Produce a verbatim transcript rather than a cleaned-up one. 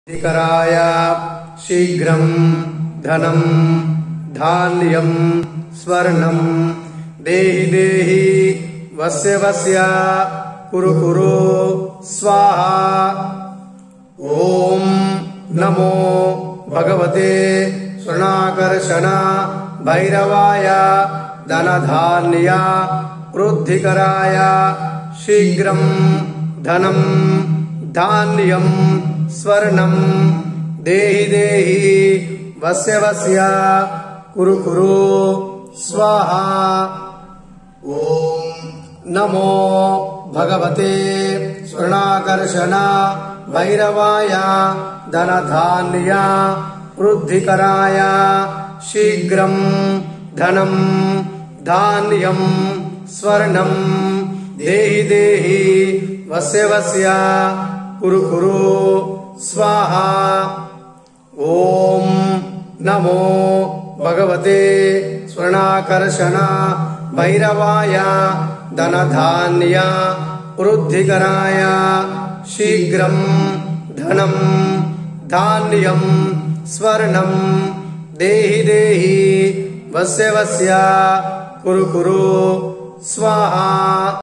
कराय शीघ्रं धनं धान्यं स्वर्णं देहि देहि वस्य वस्य कुरु कुरु स्वाहा। ओम नमो भगवते स्वर्णाकर्षण भैरवाय धनधान्य वृद्धिकराय शीघ्रं धनं धान्यं स्वर्णं देहि देहि वस्य वस्य कुरु कुरु स्वाहा। ओम नमो भगवते स्वर्णाकर्षण भैरवाय धनधान्य वृद्धिकराय शीघ्रं धनं धान्यं स्वर्णं देहि देहि वस्य वस्य कुरु कुरु स्वाहा। ओम नमो भगवते स्वर्णाकर्षण भैरवाय धनधान्य वृद्धिकराय शीघ्रं धनं धान्यं स्वर्णं देहि देहि वस्य वस्य कुरु कुरु स्वाहा।